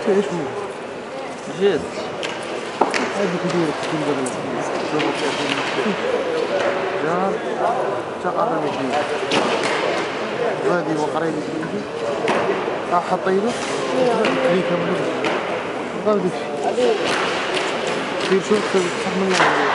ايش هو؟ جد هذه كبيرة جار تقرب فيه وهذه وقريب فيه حطيله لي كمل غادي في شوف تحمل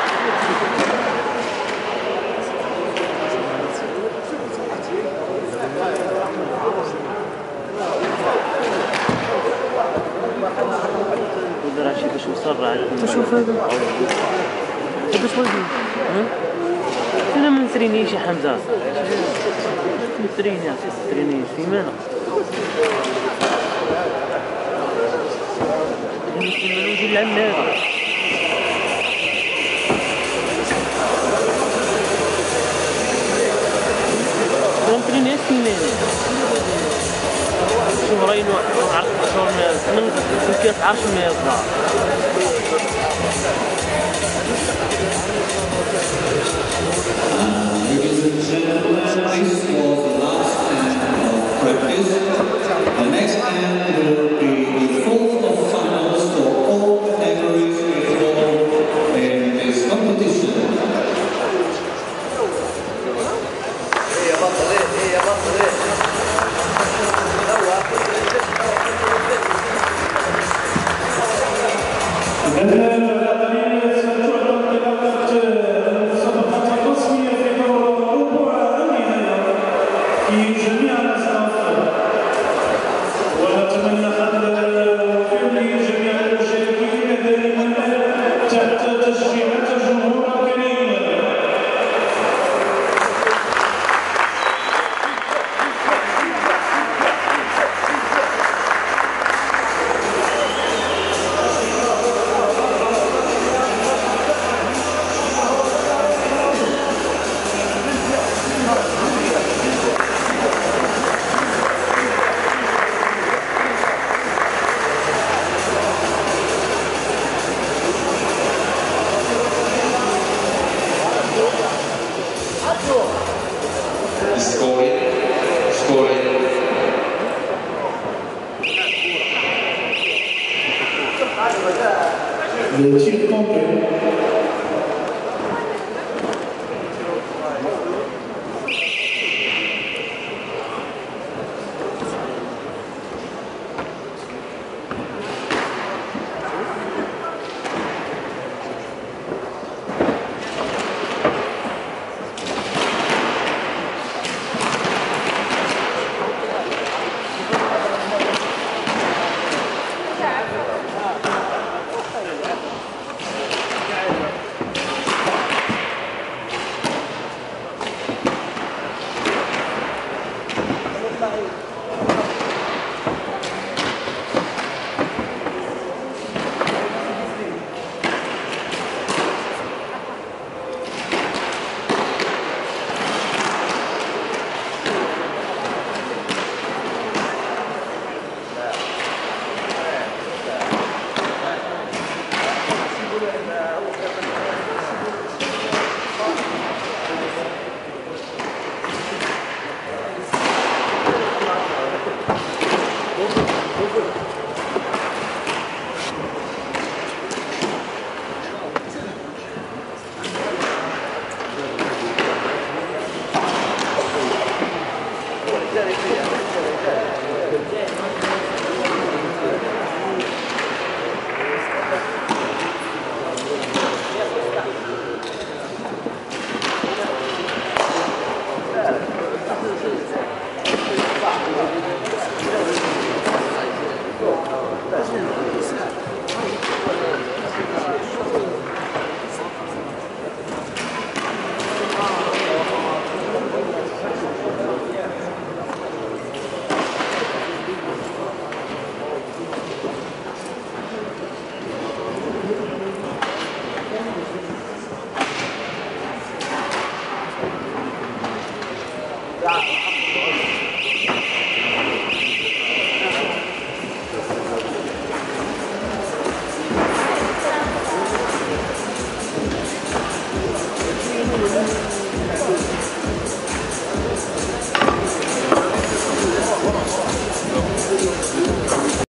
ودراشي باش وصل تشوف هذا قداش وزنه؟ انا ما نسرينيش يا حمزه نسريني سيمانه نسريني ندير العمال نسريني سيمانه شهرين وعرفت شهر من كاس 10 دولار Ladies and gentlemen, this was the last stand of practice. The next stand will be the fourth of finals for all categories involved in this competition. Le tir complet.